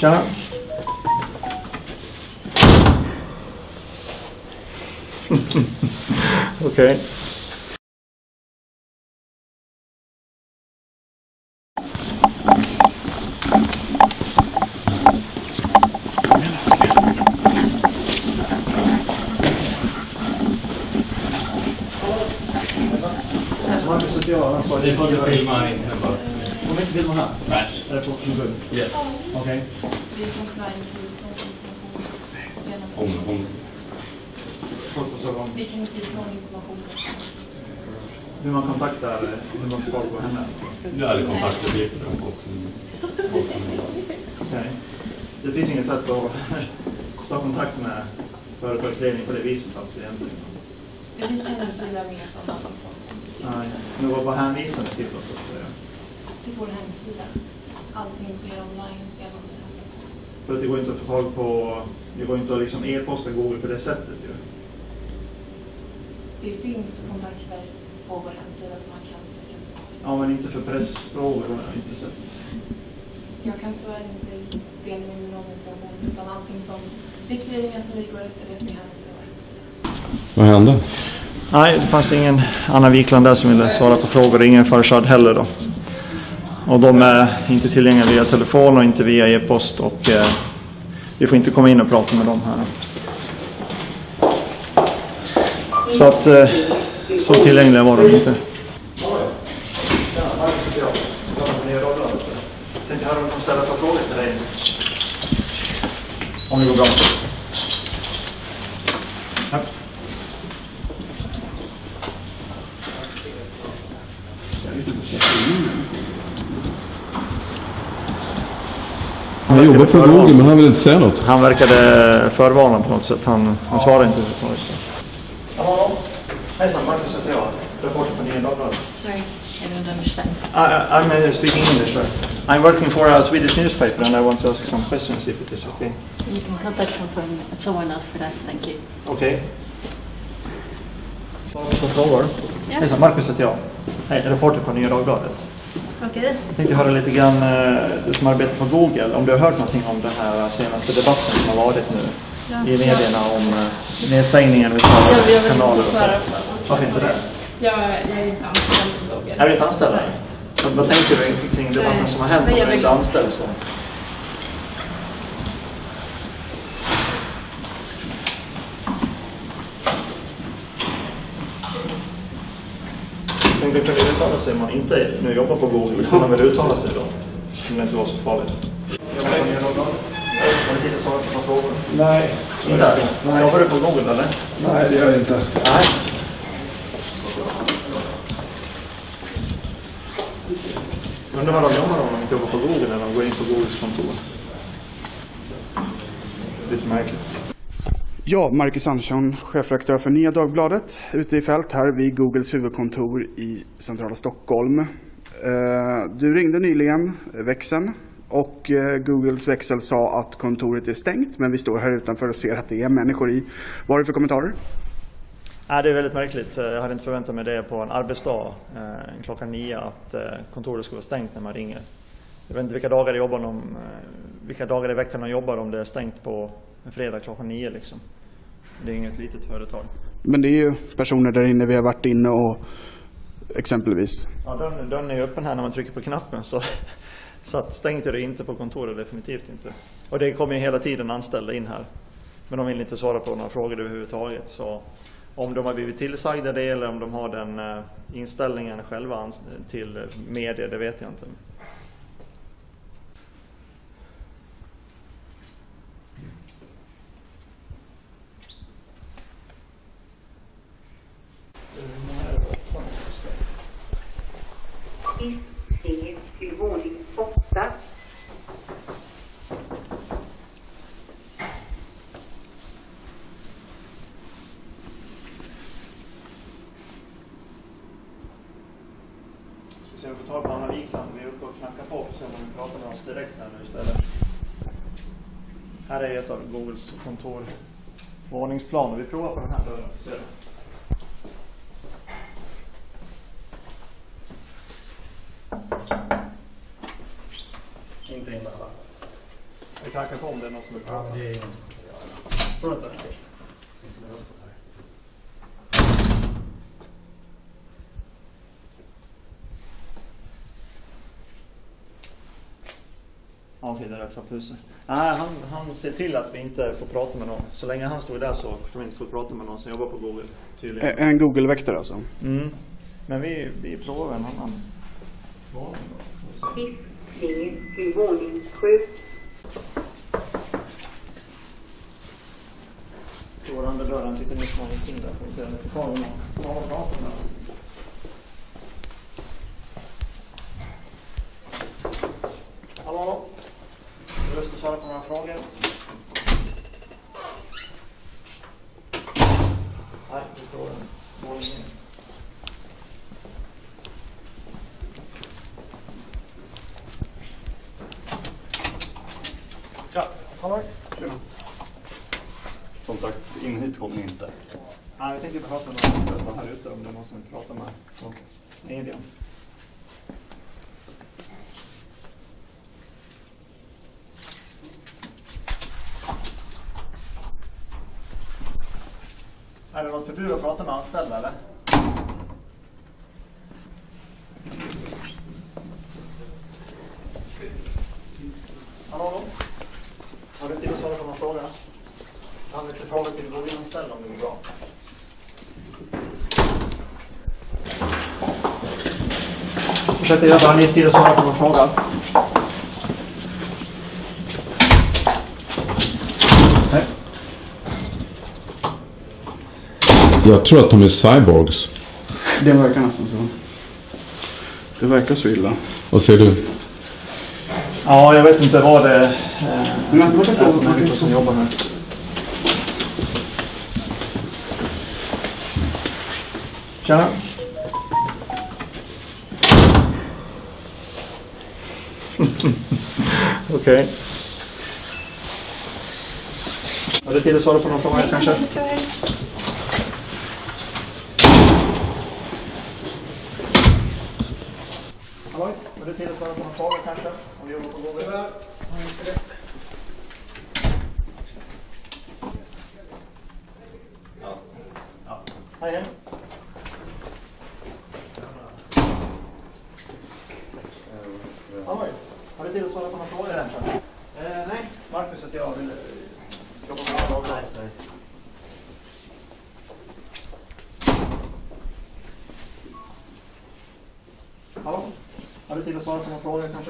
Tjena. Okej. Det får du filma in här bara. Om inte vill man här? Nej. Är det på Google? Ja. Okej. Om. Vi kan inte ge någon information. Hur man kontaktar, hur man får koll på henne? Ja, eller kontaktuppgifter. Okej. Det finns inget sätt att ta kontakt med företagsledning på det viset alltså egentligen? Vi kan inte göra mer sådana. Nej, men vad hänvisar ni till oss så att säga? Till vår hemsida. Allting sker online genom det här. För att det går inte att få tag på, det går inte att liksom e-posta Google på det sättet ju. Det finns kontakter på vår hemsida som man kan sträcka sig. Ja, men inte för pressfrågor har jag inte sett. Jag kan tyvärr inte be mig med någon information utan allting som riktlinjer som vi går efter det till hemsida och hemsida. Vad hände? Nej, det fanns ingen Anna Wikland där som ville svara på frågor. Ingen Farshad heller då. Och de är inte tillgängliga via telefon och inte via e-post. Och vi får inte komma in och prata med dem här. Så att så tillgängliga var de inte. Jag tänkte här om de ställer ett par frågor till dig. Om det går bra. Ja. Han jobbar för Google men han vill inte säga något. Han verkade förvarnad på något sätt. Han svarade inte på något sätt. Hallå? Hejsan, Marcus heter jag. Reporter på Nya Dagbladet. Sorry, I don't understand. I'm speaking English, right? I'm working for a Swedish newspaper and I want to ask some questions if it is okay. You can contact someone else for that, thank you. Okej. Så frågor. Ja. Hejsan, Marcus heter jag. Hej, reporter på Nya Dagbladet. Okej. Jag tänkte höra lite grann, du som arbetar på Google, om du har hört någonting om den här senaste debatten som har varit nu i medierna om nedstängningen av kanaler och så. Varför inte det? Jag är inte anställd som Google. Är du inte anställd? Vad tänker du kring debatten som har hänt om du inte anställd så? Jag tänkte kunna uttala sig om man inte nu jobbar på Google. Kan man väl uttala sig då? Om det inte var så farligt. Har du tid att svara på några frågor? Nej. Inte? Nej. Jobbar du på Google eller? Nej, det gör jag inte. Nej. Undrar vad de jobbar om de inte jobbar på Google när de går in på Googles kontor. Lite märkligt. Ja, Marcus Andersson, chefredaktör för Nya Dagbladet, ute i fält här vid Googles huvudkontor i centrala Stockholm. Du ringde nyligen växeln och Googles växel sa att kontoret är stängt, men vi står här utanför och ser att det är människor i. Vad har du för kommentarer? Ja, det är väldigt märkligt. Jag hade inte förväntat mig det på en arbetsdag klockan 9 att kontoret skulle vara stängt när man ringer. Jag vet inte vilka dagar i veckan de jobbar om det är stängt på en fredag klockan 9 liksom. Det är inget litet företag. Men det är ju personer där inne, vi har varit inne och exempelvis. Ja, dörren är ju öppen här när man trycker på knappen så att stängt är det inte på kontoret, definitivt inte. Och det kommer ju hela tiden anställda in här. Men de vill inte svara på några frågor överhuvudtaget. Så om de har blivit tillsagda det eller om de har den inställningen själva till media, det vet jag inte. Steg till våning 8. Ska vi se om vi får tag på Anna Wikland. Vi är uppe och knackar på för att se om vi pratar med oss direkt här nu istället. Här är ett av Googles kontor. Våningsplan och vi provar på den här dörren. Ser du? Inte in där. Vi knackar på om det är någon som vill prata. Ja, det är... Tror du inte? Ja, okej, det är rätt för pluser. Nej, han ser till att vi inte får prata med någon. Så länge han står där så får vi inte få prata med någon som jobbar på Google. Tydligen. En Google-väktare alltså? Mm. Men vi provar en annan. Hiskling till våning 7. Står andra dörren lite nytt man gick in där. Får inte lite kvar med någon. Vad pratar med? Hallå? Jag vill svara på några frågor. Nej, vi får en våning. Ja, hallå. Tjena. Som sagt, in hit kommer ni inte. Nej, jag tänkte prata med någon anställd här ute om det är någon som vill prata med. Okej. Medium. Är det något förbud att prata med anställda eller? Hallå? Har du tid att svara på någon fråga? Jag har lite frågor till Google-anställda om det är bra. Fortsätter jag bara, ni tid att svara på någon fråga. Nej. Jag tror att de är cyborgs. Det verkar nästan så. Det verkar så illa. Vad säger du? Ja, jag vet inte vad det är. Men vad är människor som jobbar här. Tjena. Okej. Har du tid att svara på någon fråga kanske? Nej, tyvärr. Hallå? Har du tid att svara på någon fråga kanske? Om vi jobbar på Google? Ja. Hej, hej. Hallå? Har du tid att svara på någon fråga kanske? Nej. Marcus att jag vill jobba med någon fråga. Hallå? Har du tid att svara på någon fråga kanske?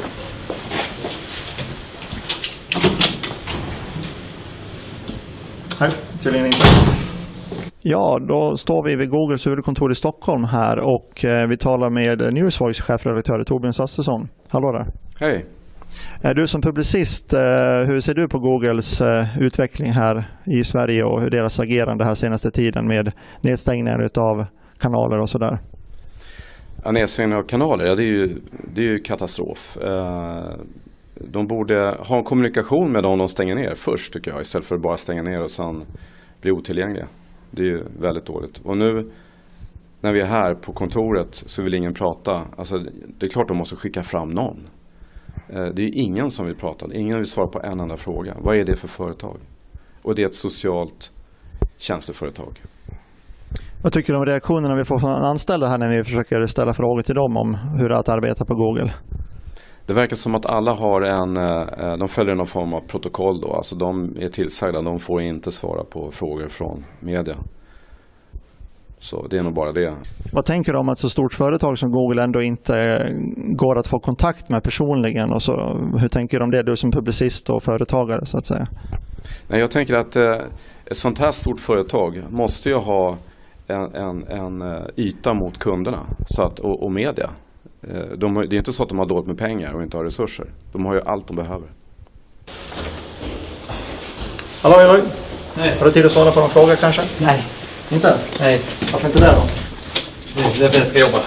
Nej, tydligen inte. Ja, då står vi vid Googles huvudkontor i Stockholm här och vi talar med Newsvoice chefredaktör Torbjörn Sassesson. Hallå där. Hej. Du som publicist, hur ser du på Googles utveckling här i Sverige och hur deras agerande här senaste tiden med nedstängningar av kanaler och sådär? Ja, nedstängning av kanaler, ja, det är ju katastrof. De borde ha en kommunikation med dem de stänger ner först tycker jag, istället för att bara stänga ner och sen bli otillgängliga. Det är ju väldigt dåligt. Och nu när vi är här på kontoret så vill ingen prata. Alltså, det är klart de måste skicka fram någon. Det är ju ingen som vill prata. Ingen vill svara på en enda fråga. Vad är det för företag? Och det är ett socialt tjänsteföretag. Vad tycker du om reaktionerna vi får från anställda här när vi försöker ställa frågor till dem om hur det är att arbeta på Google? Det verkar som att alla har de följer någon form av protokoll då. Alltså de är tillsagda, de får inte svara på frågor från media. Så det är nog bara det. Vad tänker du om att så stort företag som Google ändå inte går att få kontakt med personligen? Och så, hur tänker du om det, du som publicist och företagare så att säga? Nej, jag tänker att ett sånt här stort företag måste ju ha en yta mot kunderna så att, och media. Det är inte så att de har dåligt med pengar och inte har resurser. De har ju allt de behöver. Hallå Eloy. Nej. Har du tid att svara på någon fråga kanske? Nej. Inte? Nej. Varför inte det då? Det är därför jag ska jobba.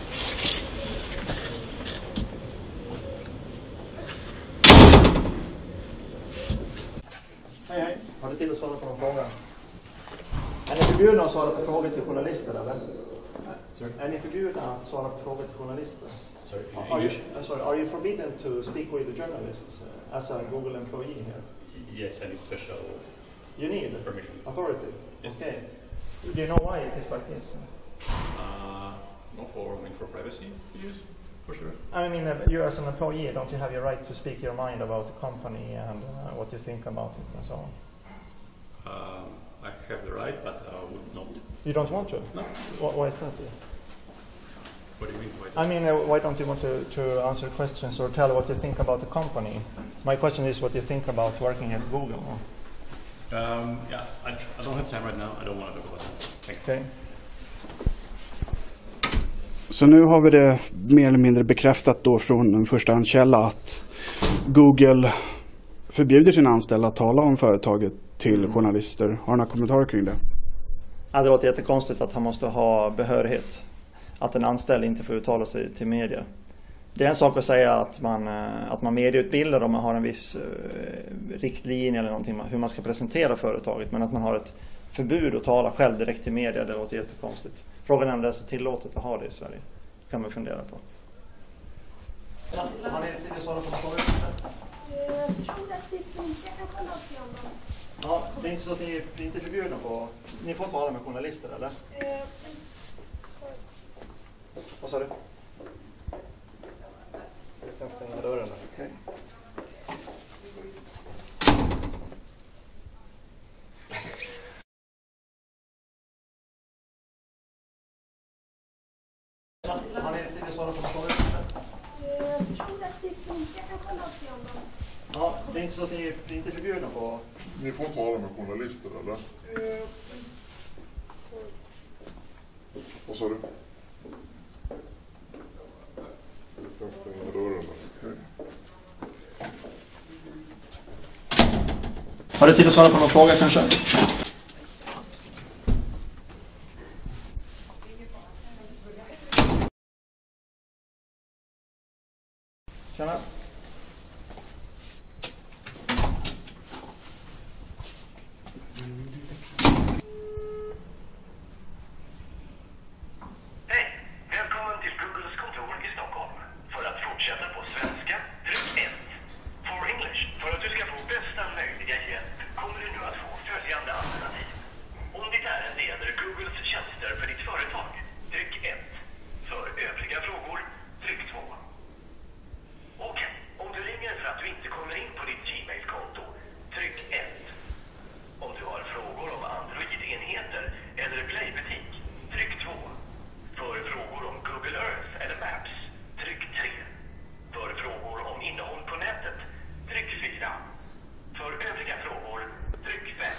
Hej hej. Har du tid att svara på någon fråga? Är ni förbjudna att svara på frågor till journalister eller? Är ni förbjudna att svara på frågor till journalister? Sorry, Are you forbidden to speak with the journalists as a Google employee here? Yes, I need special You need permission. authority? Yes. Okay. Do you know why it is like this? Not for privacy use, for sure. I mean, you as an employee, don't you have your right to speak your mind about the company and what you think about it and so on? I have the right, but I would not. You don't want to? No. Why is that? What do you mean? Why is I mean, why don't you want to answer questions or tell what you think about the company? My question is what you think about working at Google. Yeah, I don't have time right now. I don't want to talk about that. Thanks. Okay. Så nu har vi det mer eller mindre bekräftat då från en förstahandskälla att Google förbjuder sina anställda att tala om företaget till journalister. Har du några kommentarer kring det? Ja, det låter jättekonstigt att han måste ha behörighet. Att en anställd inte får uttala sig till media. Det är en sak att säga att man medieutbildar om man har en viss riktlinje eller någonting hur man ska presentera företaget. Men att man har ett förbud att tala själv direkt till media, det låter jättekonstigt. Frågan är om det är så tillåtet att ha det i Sverige. Det kan man fundera på. Har ni lite svara på frågor? Jag tror att det finns. Jag kan kolla och se om de... Ja, det är inte så att ni är inte förbjudna på... Ni får tala med journalister, eller? Vad sa du? Jag kan stänga dörren. Okej. Har ni lite svara på frågor? Jag tror att det finns. Jag kan kolla och se om de... Ja, det är inte så att ni är inte förbjudna på... Ni får tala med journalister, eller? Vad sa du? Jag kan stänga dörren. Okay. Har du tid att svara på någon fråga kanske? Tjena. Hej! Välkommen till Googles kontor i Stockholm. För att fortsätta på svenska, tryck 1. For English, för att du ska få bästa möjliga hjälp kommer du nu att få följande alternativ. Om ditt ärende gäller Googles tjänster för ditt företag, tryck 1. För övriga frågor, tryck 2. Okej, om du ringer för att du inte kommer in på ditt Gmail-konto, tryck 1. Om du har frågor om Android-enheter eller Play-butik, tryck 2. För frågor om Google Earth eller Maps, tryck 3. För frågor om innehåll på nätet, tryck 4. För övriga frågor, tryck 5.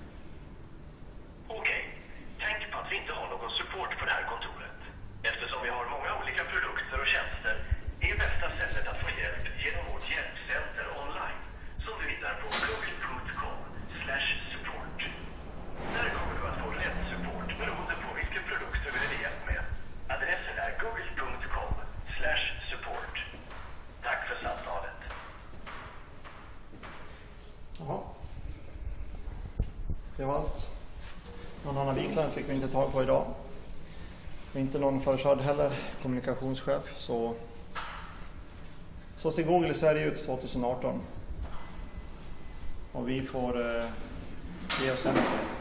Okej, tänk på att vi inte har någon support på det här kontoret. Eftersom vi har många olika produkter och tjänster är bästa sättet att få hjälp genom vårt hjälpcenter online som du hittar på google.com/support. Där kommer du att få rätt support beroende på vilken produkt du vill hjälp med. Adressen är google.com/support. Tack för samtalet. Jaha. Det var allt. Någon annan biklang fick vi inte tag på idag. Inte någon förshörd heller, kommunikationschef. Så ser Google i Sverige ut 2018. Och vi får ge oss hem.